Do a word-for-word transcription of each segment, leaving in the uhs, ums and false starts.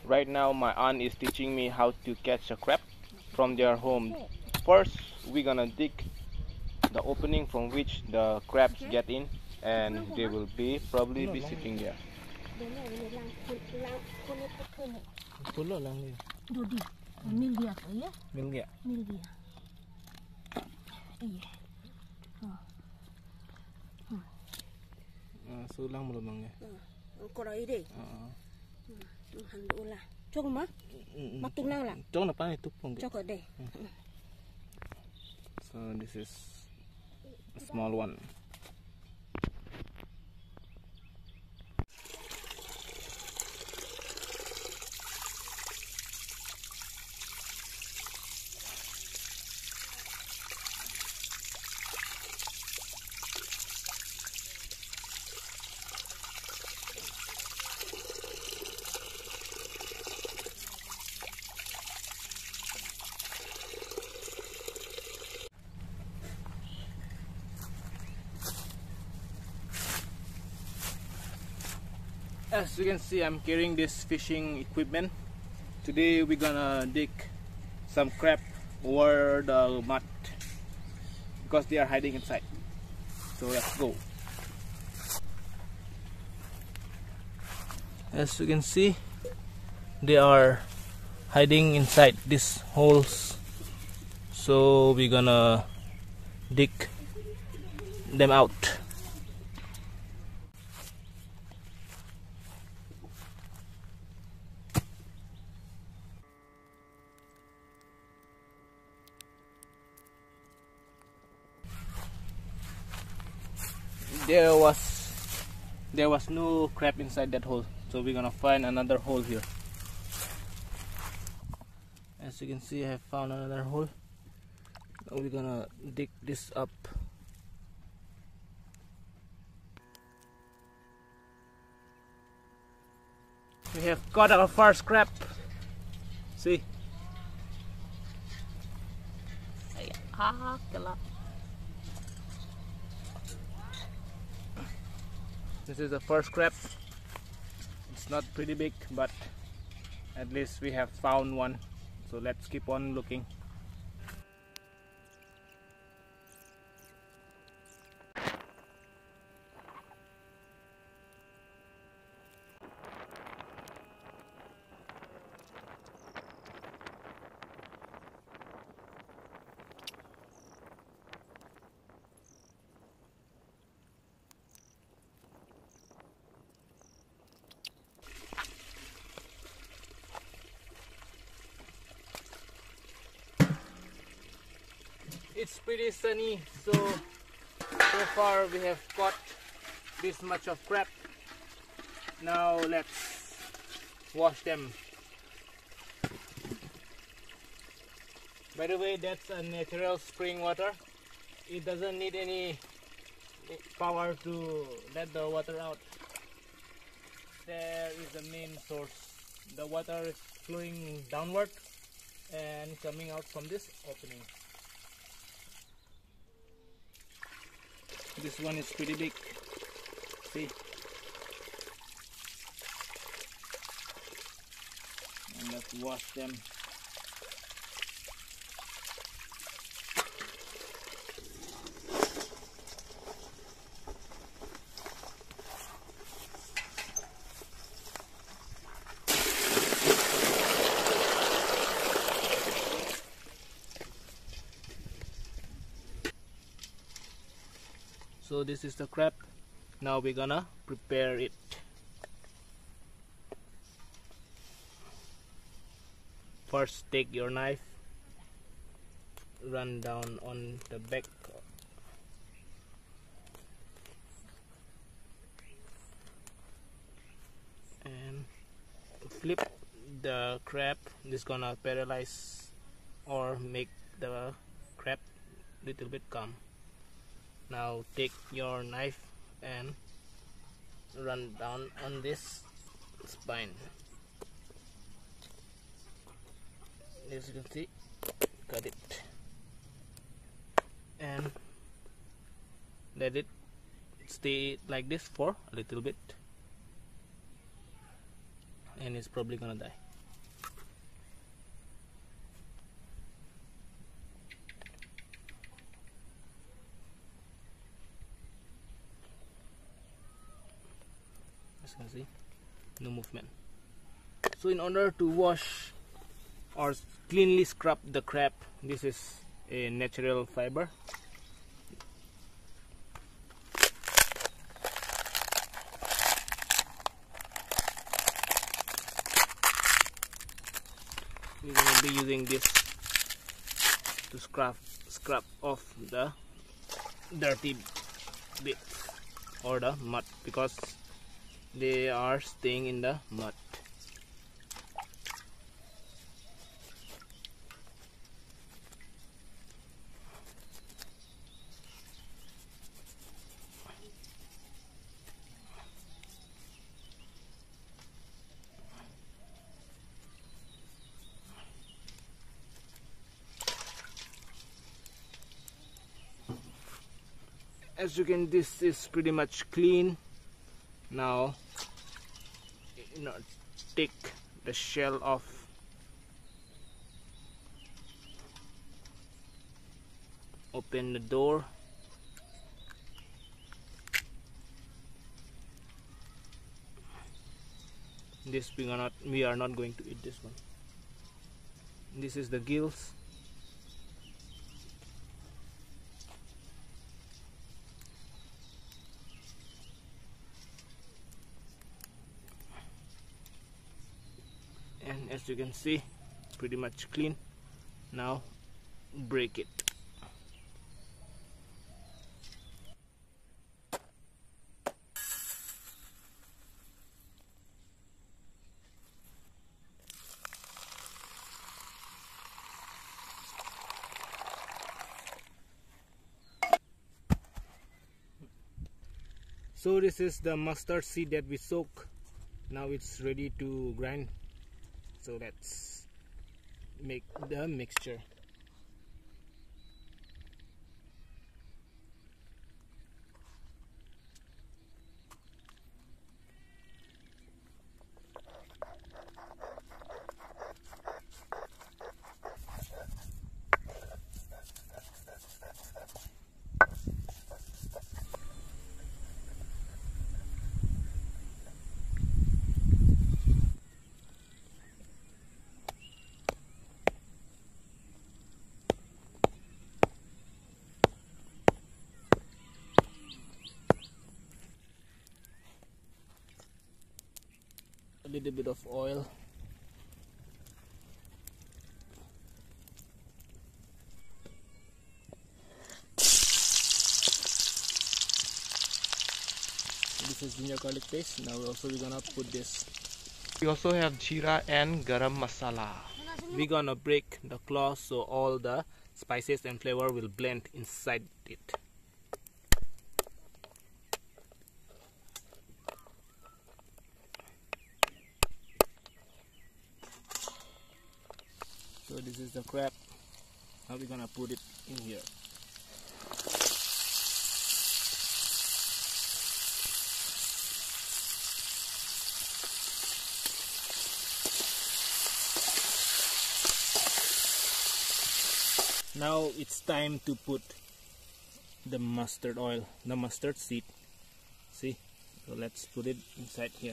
Right now my aunt is teaching me how to catch a crab from their home. First we're gonna dig the opening from which the crabs get in, and they will be probably be sitting there. Milia ya? Milia. Milia. Iya. Sulang belum bang ya? Kalau ide. Alhamdulillah. Cukup mah? Makin nang lah. Cukup apa itu pun? Cukup deh. So this is a small one. As you can see, I'm carrying this fishing equipment. Today we're gonna dig some crab over the mud because they are hiding inside. So let's go. As you can see, they are hiding inside these holes. So we're gonna dig them out. There was there was no crab inside that hole, so we're gonna find another hole here. As you can see, I have found another hole. Now we're gonna dig this up. We have caught our first crab. See? This is the first crab. It's not pretty big, but at least we have found one. So let's keep on looking. It's pretty sunny, so so far we have caught this much of crab. Now let's wash them. By the way, that's a natural spring water. It doesn't need any power to let the water out. There is the main source. The water is flowing downward and coming out from this opening. This one is pretty big. See? And let's wash them. So this is the crab. Now we're gonna prepare it. First, take your knife, run down on the back, and flip the crab. This is gonna paralyze or make the crab little bit calm. Now take your knife and run down on this spine. As you can see, cut it and let it stay like this for a little bit, and it's probably gonna die. no movement. So in order to wash or cleanly scrub the crab, this is a natural fiber. We're going to be using this to scrub scrub off the dirty bits or the mud, because they are staying in the mud. As you can, this is pretty much clean. Now, you know, take the shell off. Open the door. This we are not we are not going to eat this one. This is the gills. And as you can see, pretty much clean. Now break it. So this is the mustard seed that we soak. Now it's ready to grind. So let's make the mixture. A little bit of oil. This is ginger garlic paste. Now also we're gonna put this. We also have jeera and garam masala. We're gonna break the cloth so all the spices and flavor will blend inside it. So this is the crab. Now we're gonna put it in here. Now it's time to put the mustard oil, the mustard seed. See? So let's put it inside here.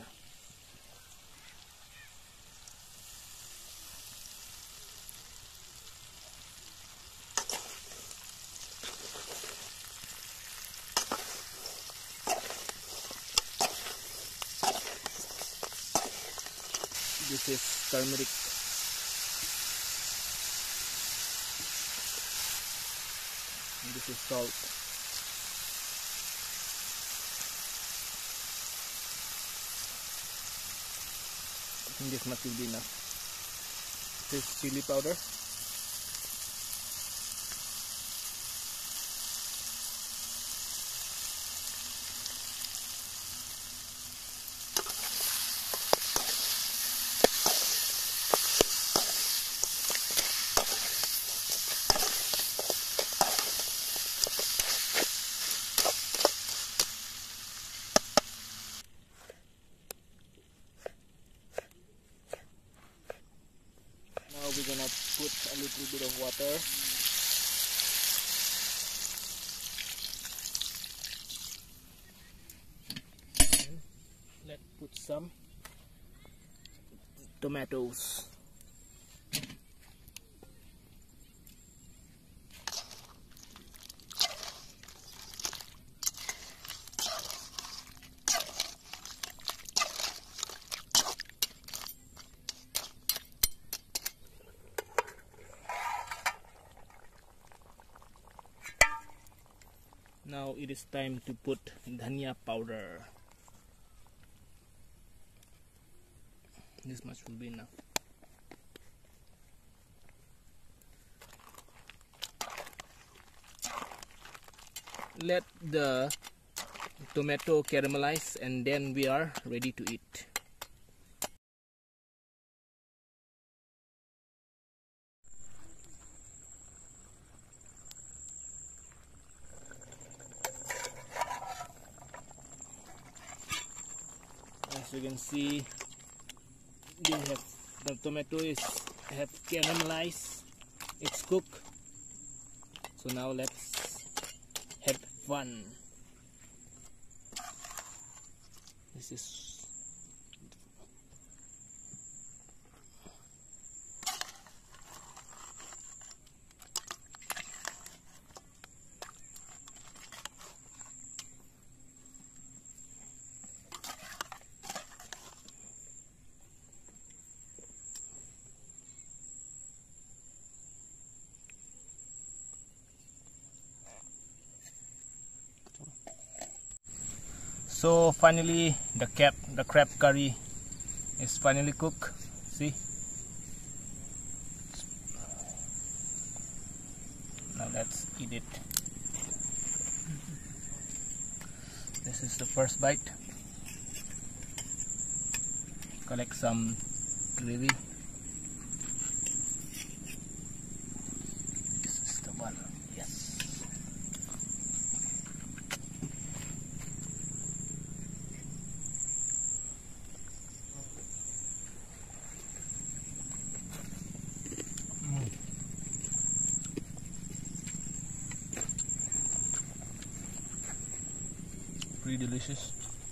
This is turmeric. And this is salt. I think this much will be enough. This is chili powder. Now we're gonna put a little bit of water. And let's put some tomatoes. Now it is time to put dhania powder. This much will be enough. Let the tomato caramelize and then we are ready to eat. As you can see, we have the tomato is have caramelized, it's cooked. So now let's have fun. This is So finally the cap the crab curry is finally cooked. See, now let's eat it. This is the first bite. Collect some gravy. This is the one. Yes. Pretty delicious.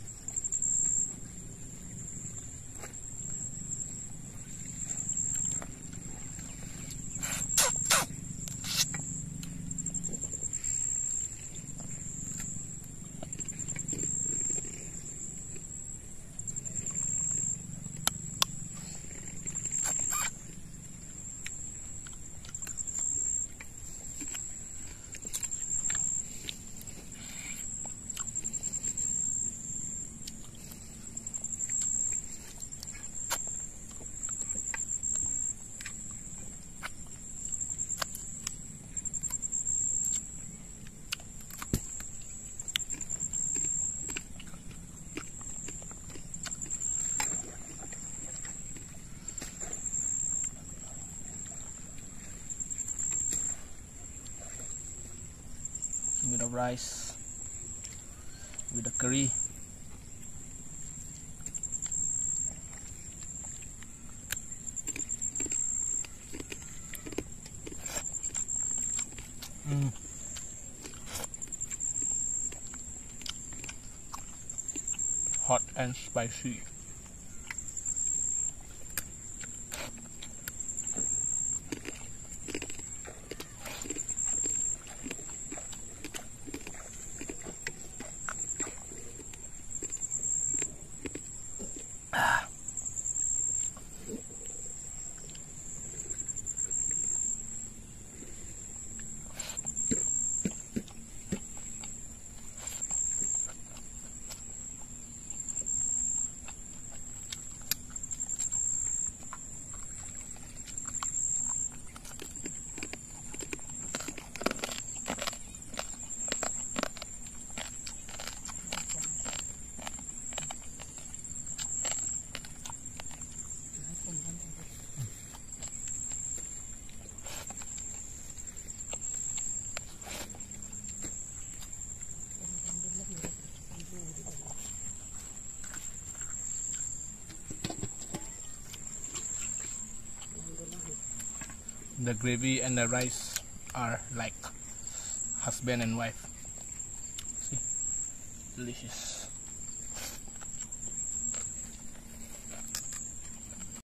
With the rice, with the curry. Mm. Hot and spicy. The gravy and the rice are like husband and wife. See, delicious.